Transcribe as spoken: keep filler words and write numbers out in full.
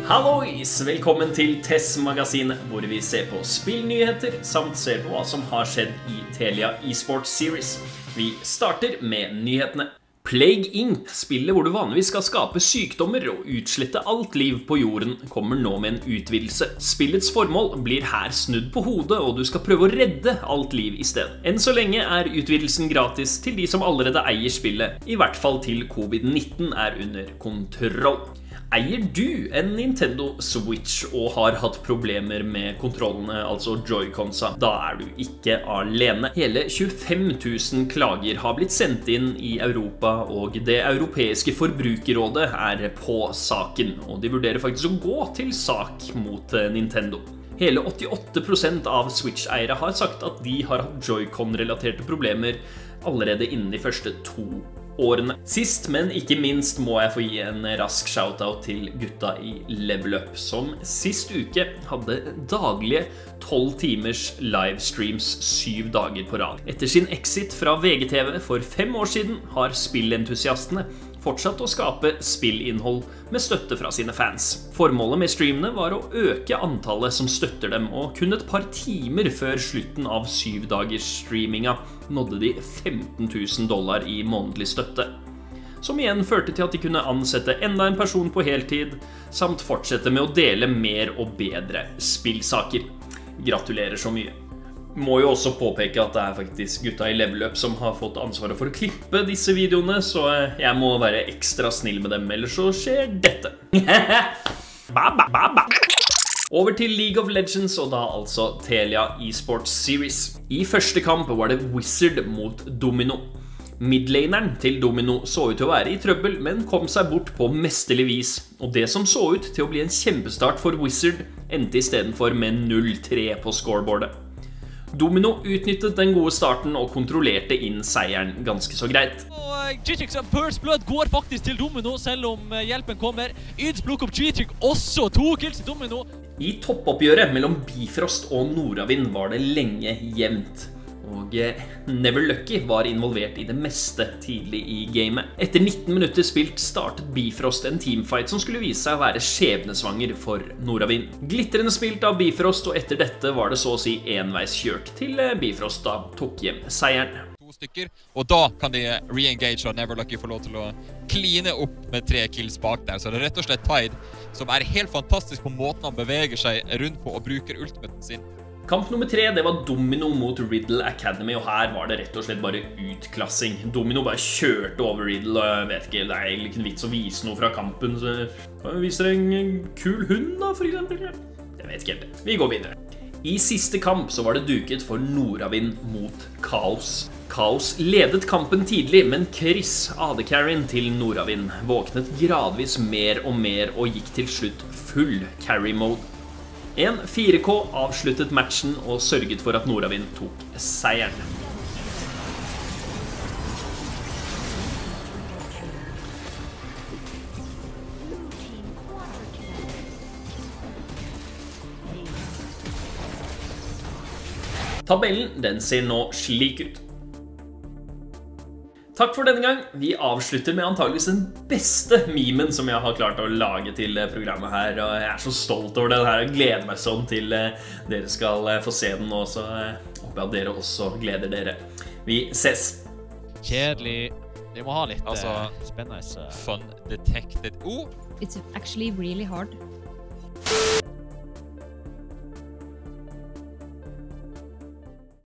Hallois! Velkommen til Tess-magasinet, hvor vi ser på spillnyheter, samt ser på hva som har skjedd i Telia eSports Series. Vi starter med nyhetene. Plague Inc, spillet hvor du vanligvis skal skape sykdommer og utslette alt liv på jorden, kommer nå med en utvidelse. Spillets formål blir her snudd på hodet, og du skal prøve å redde alt liv i stedet. Enn så lenge er utvidelsen gratis til de som allerede eier spillet, i hvert fall til covid nitten er under kontroll. Eier du en Nintendo Switch og har hatt problemer med kontrollene, altså Joy-Consa, da er du ikke alene. Hele tjuefem tusen klager har blitt sendt inn i Europa, og det europeiske forbrukerrådet er på saken, og de vurderer faktisk å gå til sak mot Nintendo. Hele åttiåtte prosent av Switch-eiere har sagt at de har hatt Joy-Con-relaterte problemer allerede innen de første to årene. Sist, men ikke minst må jeg få gi en rask shoutout til gutta i Level Up, som sist uke hadde daglige tolv timers livestreams syv dager på rad. Etter sin exit fra V G T V for fem år siden har spillentusiastene fortsatt å skape spillinnhold med støtte fra sine fans. Formålet med streamene var å øke antallet som støtter dem, og kun et par timer før slutten av syv dagers streaminga nådde de femten tusen dollar i månedlig støtte. Som igjen førte til at de kunne ansette enda en person på heltid, samt fortsette med å dele mer og bedre spillsaker. Gratulerer så mye. Må jo også påpeke at det er faktisk gutta i Level Up som har fått ansvaret for å klippe disse videoene, så jeg må være ekstra snill med dem, ellers så skjer dette. Over til League of Legends, og da altså Telia eSports Series. I første kamp var det Wizard mot Domino. Midlaneren til Domino så ut til å være i trøbbel, men kom seg bort på mesterlig vis, og det som så ut til å bli en kjempestart for Wizard endte i stedet for med null tre på scoreboardet. Domino utnyttet den gode starten og kontrollerte inn seieren ganske så greit. G-Trix og Burst Blood går faktisk til Domino, selv om hjelpen kommer. Yds plukker opp G-Trix, også to kills til Domino. I toppoppgjøret mellom Bifrost og Noravind var det lenge jevnt. Og Never Lucky var involvert i det meste tidlig i gamet. Etter nitten minutter spilt startet Bifrost en teamfight som skulle vise seg å være skjebnesvanger for Noravind. Glitrende spilt av Bifrost, og etter dette var det så å si enveiskjørt til Bifrost da tok hjem seieren. To stykker, og da kan de re-engage og Never Lucky få lov til å kline opp med tre kills bak der. Så det er rett og slett Tide, som er helt fantastisk på måten han beveger seg rundt på og bruker ultimaten sin. Kamp nummer tre, det var Domino mot Riddle Academy, og her var det rett og slett bare utklassing. Domino bare kjørte over Riddle, og jeg vet ikke, det er egentlig ikke en vits å vise noe fra kampen, så kan vi vise deg en kul hund da, for eksempel? Jeg vet ikke helt. Vi går videre. I siste kamp så var det duket for Noravind mot Kaos. Kaos ledet kampen tidlig, men Chris, A D-carryen til Noravind, våknet gradvis mer og mer og gikk til slutt full carry mode. En fire K avsluttet matchen og sørget for at Noravind tok seieren. Tabellen, den ser nå slik ut. Takk for denne gang. Vi avslutter med antageligvis den beste memen som jeg har klart å lage til programmet her, og jeg er så stolt over det her og gleder meg sånn til dere skal få se den, og så håper jeg at dere også gleder dere. Vi ses! Kjedelig. De må ha litt altså, spennende. Fun detected. Oh! It's actually really hard.